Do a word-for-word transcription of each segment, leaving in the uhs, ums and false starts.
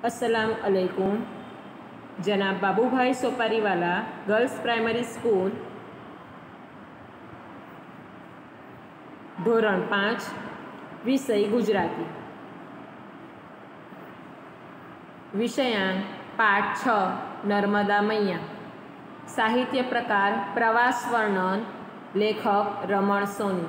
अस्सलाम अलैकुम। जनाब Babubhai Sopariwala girls primary school धोरण पाँच विषय गुजराती विषयांक पाठ छ नर्मदा मैया साहित्य प्रकार प्रवास वर्णन लेखक रमण सोनी।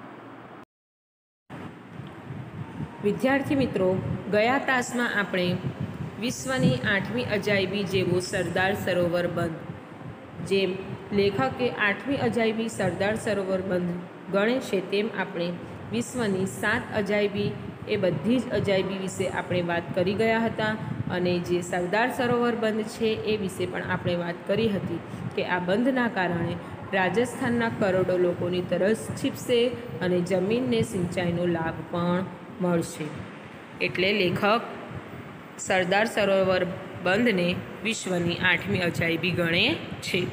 विद्यार्थी मित्रों, गया तास में आपणे विश्वनी आठमी अजायबी जेवो सरदार सरोवर बंध जे लेखके आठमी अजायबी सरदार सरोवर बंध गणे छे तेम आपणे विश्वनी सात अजायबी ए बधी ज अजायबी विषे आपणे वात करी गया हता अने जे सरदार सरोवर बंध छे ए विषे पण आपणे वात करी हती के आ बंधना कारणे राजस्थानना करोड़ो लोकोनी तरस छीपशे अने जमीनने सिंचाईनो लाभ पण मळशे। एटले लेखक सरदार सरोवर बंधने विश्वनी आठमी अजायबी गणे छे।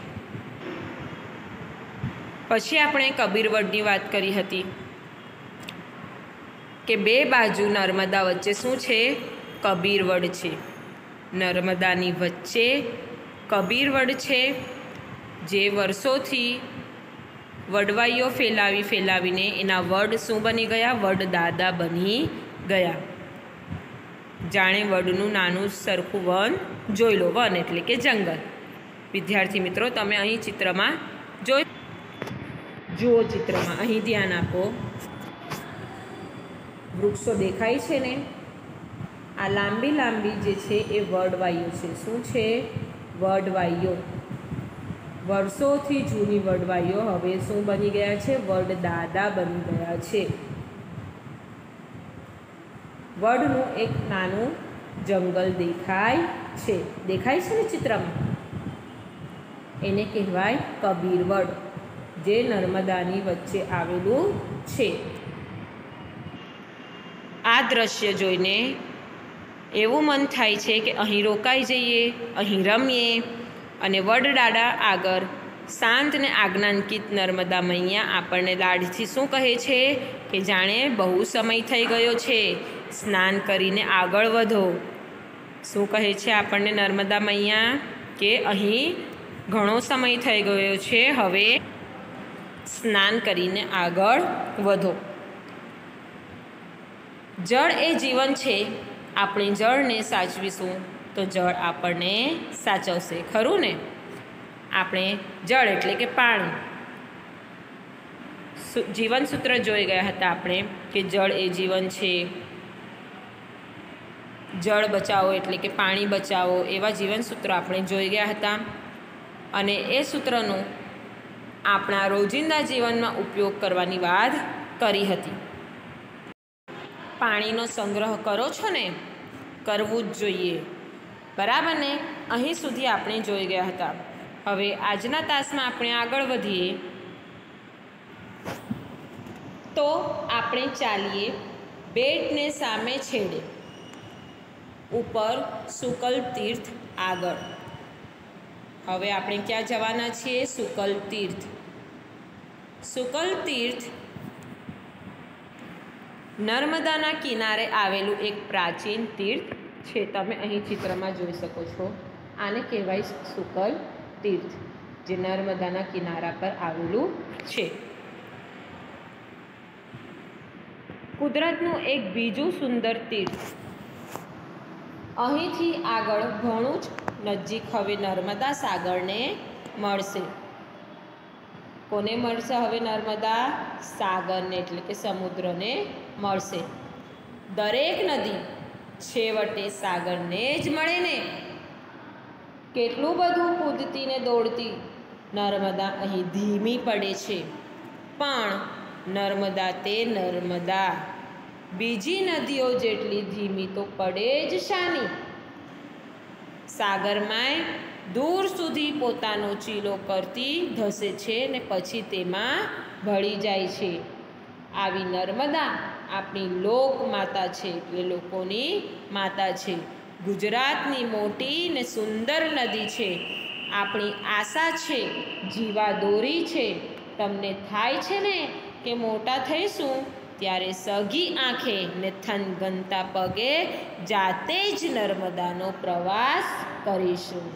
पछी आपणे कबीरवडनी वात करी हती के बे बाजू नर्मदा वच्चे शुं छे? कबीरवड छे। नर्मदानी वच्चे कबीरवड छे जे वर्षोथी वडवाईओ फैलावी फैलावीने एना वड शुं बनी गया? वड दादा बनी गया। जाणे वडनुं नानुं सरखुं वन जोई लो। वन एटले के जंगल। विद्यार्थी मित्रों, तमे अहीं चित्रमां जोई जुओ। चित्रमां अहीं ध्यान आपो। वृक्षो देखाय छे ने? आ लांबी लांबी जे छे ए वडवाईओ छे। शुं छे? वडवाईओ। वर्षोथी जूनी वडवाईओ हवे शुं बनी गया छे? वड दादा बनी गया छे। वडनुं एक नानुं जंगल देखाय छे। देखाय छे ने चित्रमां? एने कहेवाय कबीरवड, जे नर्मदानी वच्चे आवेलुं छे। आ दृश्य जोईने एवुं मन थाय छे के अहीं रोकाई जईए, अहीं रमीए अने वडदादा आगर शांत ने आज्ञांकित नर्मदा मैया आपणे लाडथी शुं कहे छे के जाणे बहु समय थई गयो छे, स्नान करीने आगळ वधो। शुं कहे छे आपणे नर्मदा मैया के अहीं घणो समय थई गयो छे, हवे स्नान करीने आगळ वधो। जळ ए जीवन छे। आपणे जळने साचवीशुं तो जळ आपणे साचवशे, खरुं ने? आपणे जळ एटले के पाणी। जीवन सूत्र जोई गया हता आपणे के जळ ए जीवन छे। जळ बचावो एटले के पाणी बचावो, एवा जीवन सूत्र आपणे जोई गया हता अने ए सूत्रनो आपणा रोजिंदा जीवनमां उपयोग करवानी वात करी हती। पाणीनो संग्रह करो छो ने? करवुं ज जोईए, बराबर ने? अहीं सुधी आपणे जोई गया हता। हवे आजना तासमां आपणे आगळ वधीए तो आपणे चालीए बेटने सामे छेड़े ऊपर सुकल तीर्थ आगळ। हवे आपणे क्या जवाना छीए? सुकल तीर्थ। सुकल तीर्थ नर्मदाना किनारे आवेलू एक प्राचीन तीर्थ छे। तमे अहीं चित्रमां जोई शको छो। आने कहेवाय सुकल तीर्थ, जे नर्मदाना किनारा पर आवेलू छे। कुदरतनुं एक बीजुं सुंदर तीर्थ। અહીંથી આગળ ઘણું જ નજીક હવે નર્મદા સાગરને મળશે। કોને મળશે હવે? નર્મદા સાગરને એટલે કે સમુદ્રને મળશે। દરેક નદી છેવટે સાગરને જ મળે ને। કેટલું બધું કૂદતી ને દોડતી નર્મદા અહીં ધીમી પડે છે, પણ નર્મદા તે નર્મદા બીજી નદીઓ જેટલી ધીમી તો પડે જ શાની? સાગરમાંય દૂર સુધી પોતાનો ચીલો કરતી ધસે છે ને પછી તેમાં ભળી જાય છે। આવી નર્મદા આપણી લોક માતા છે, એટલે લોકોની માતા છે। ગુજરાતની મોટી ને સુંદર નદી છે। આપણી આશા છે, જીવાદોરી છે। તમને થાય છે ને કે મોટા થઈશું ત્યારે સઘી આંખે ને થનગનતા પગે જાતે જ નર્મદાનો પ્રવાસ કરીશું.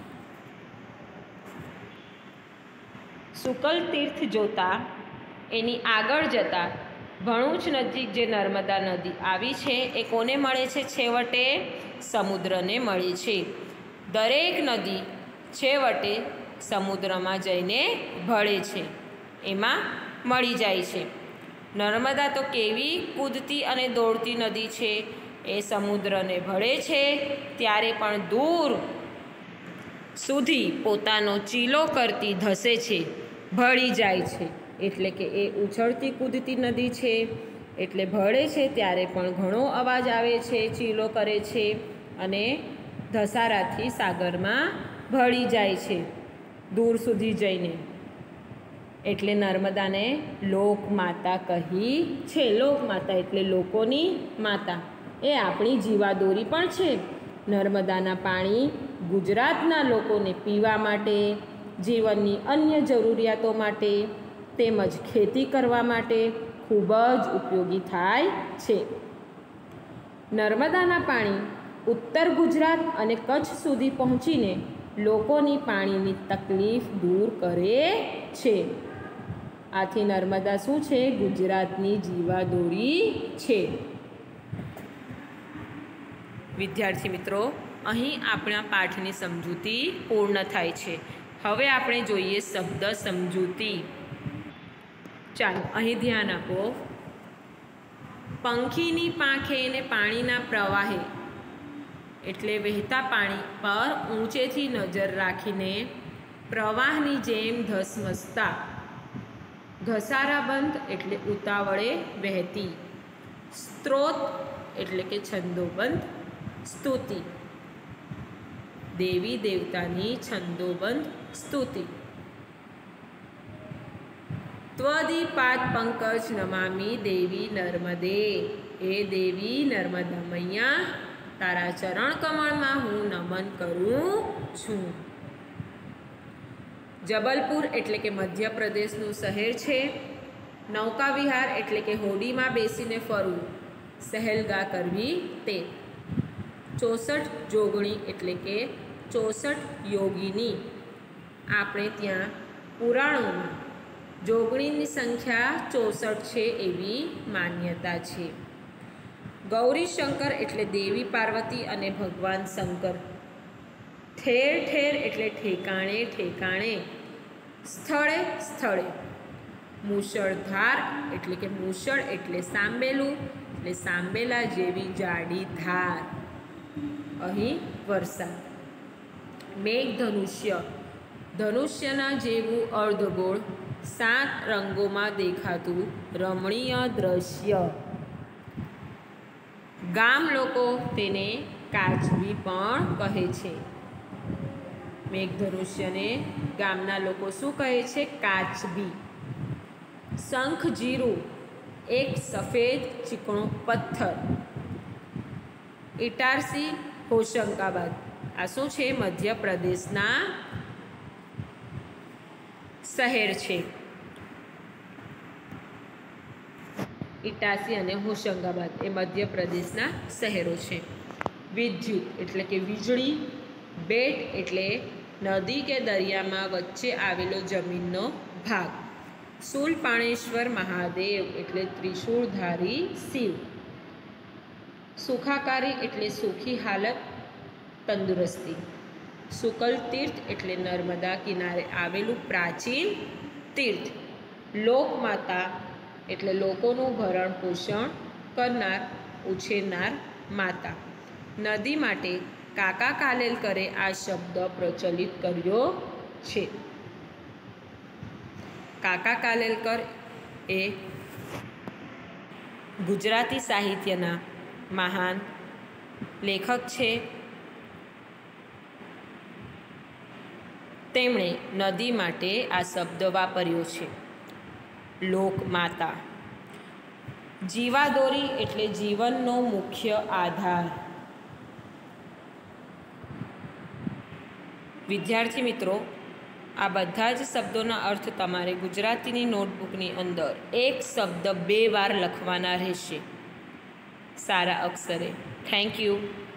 શુકલ તીર્થ જોતા એની આગળ જતા ભણુજ નજીક જે નર્મદા નદી આવી છે એ કોને મળે છે? છેવટે સમુદ્રને મળે છે. દરેક નદી છેવટે સમુદ્રમાં જઈને ભળે છે, એમાં મળી જાય છે. નર્મદા તો કેવી કૂદતી અને દોડતી નદી છે, એ સમુદ્રને ભળે છે ત્યારે પણ દૂર સુધી પોતાનો ચીલો કરતી ધસે છે, ભળી જાય છે. એટલે કે એ ઉછળતી કૂદતી નદી છે, એટલે ભળે છે ત્યારે પણ ઘણો અવાજ આવે છે, ચીલો કરે છે અને ધસારાથી સાગરમાં ભળી જાય છે દૂર સુધી જઈને. એટલે નર્મદાને લોકમાતા કહી છે. લોકમાતા એટલે લોકોની માતા. એ આપણી જીવાદોરી પણ છે. નર્મદાના પાણી ગુજરાતના લોકોને પીવા માટે, જીવનની અન્ય જરૂરિયાતો માટે તેમજ ખેતી કરવા માટે ખૂબ જ ઉપયોગી થાય છે. નર્મદાના પાણી ઉત્તર ગુજરાત અને કચ્છ સુધી પહોંચીને લોકોની પાણીની તકલીફ દૂર કરે છે. આથી નર્મદા શું છે? ગુજરાતની જીવાદોરી છે. વિદ્યાર્થી મિત્રો, અહીં આપણા પાઠની સમજૂતી પૂર્ણ થાય છે. હવે આપણે જોઈએ શબ્દ સમજૂતી. ચાલો અહીં ધ્યાન આપો. પંખીની પાંખે ને પાણીના પ્રવાહે એટલે વહેતા પાણી પર ઊંચેથી નજર રાખીને પ્રવાહની જેમ ધસમસતા. ઘસારાબંધ એટલે ઉતાવળે વહેતી. સ્ત્રોત એટલે કે છંદોબંધ સ્તુતિ. દેવી દેવતાની છંદોબંધ સ્તુતિ. ત્વદીપાદ પંકજ નમામી દેવી નર્મદે. એ દેવી નર્મદા મૈયા, તારા ચરણ કમળમાં હું નમન કરું છું. જબલપુર એટલે કે મધ્યપ્રદેશનું શહેર છે. નૌકા વિહાર એટલે કે હોડીમાં બેસીને ફરવું, સહેલગા કરવી તે. ચોસઠ જોગણી એટલે કે ચોસઠ યોગીની. આપણે ત્યાં પુરાણોમાં જોગણીની સંખ્યા ચોસઠ છે એવી માન્યતા છે. ગૌરી શંકર એટલે દેવી પાર્વતી અને ભગવાન શંકર. ઠેર ઠેર એટલે ઠેકાણે ઠેકાણે, સ્થળે સ્થળે. મુશળધાર એટલે કે મુશળ એટલે સાંબેલું, એટલે સાંબેલા જેવી જાડી ધાર. અહીં વરસાદ. મેઘધનુષ્ય, ધનુષ્યના જેવું અર્ધગોળ સાત રંગોમાં દેખાતું રમણીય દ્રશ્ય. ગામ લોકો તેને કાચબી પણ કહે છે. મેઘધનુષ્યને ગામના લોકો શું કહે છે? કાચબી. શંખ જીરું, એક સફેદ ચીકણો પથ્થર. ઇટારસી હોશંગાબાદ, આ શું છે? મધ્યપ્રદેશના શહેર છે. ઇટારસી અને હોશંગાબાદ એ મધ્યપ્રદેશના શહેરો છે. વિદ્યુત એટલે કે વીજળી. બેટ એટલે નદી કે દરિયામાં વચ્ચે આવેલો જમીનનો ભાગ. શૂલપાણેશ્વર મહાદેવ એટલે ત્રિશૂળધારી શિવ. સુખાકારી એટલે સુખી હાલત, તંદુરસ્તી. શુકલ તીર્થ એટલે નર્મદા કિનારે આવેલું પ્રાચીન તીર્થ. લોકમાતા એટલે લોકોનું ભરણ પોષણ કરનાર, ઉછેરનાર માતા. નદી માટે કાકા કાલેલકરે આ શબ્દ પ્રચલિત કર્યો છે. કાકા કાલેલકર એ ગુજરાતી સાહિત્યના મહાન લેખક છે. તેમણે નદી માટે આ શબ્દ વાપર્યો છે. લોકમાતા. જીવાદોરી એટલે જીવનનો મુખ્ય આધાર. વિદ્યાર્થી મિત્રો, આ બધા જ શબ્દોના અર્થ તમારે ગુજરાતીની નોટબુકની અંદર એક શબ્દ બે વાર લખવાના રહેશે સારા અક્ષરે. Thank you.